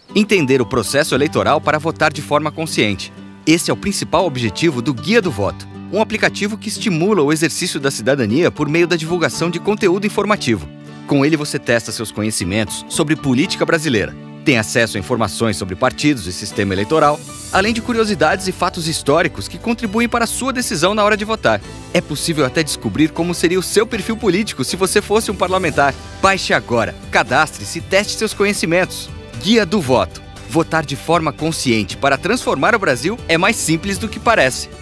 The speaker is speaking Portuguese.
Entender o processo eleitoral para votar de forma consciente. Esse é o principal objetivo do Guia do Voto, um aplicativo que estimula o exercício da cidadania por meio da divulgação de conteúdo informativo. Com ele você testa seus conhecimentos sobre política brasileira, tem acesso a informações sobre partidos e sistema eleitoral, além de curiosidades e fatos históricos que contribuem para a sua decisão na hora de votar. É possível até descobrir como seria o seu perfil político se você fosse um parlamentar. Baixe agora, cadastre-se e teste seus conhecimentos. Guia do Voto. Votar de forma consciente para transformar o Brasil é mais simples do que parece.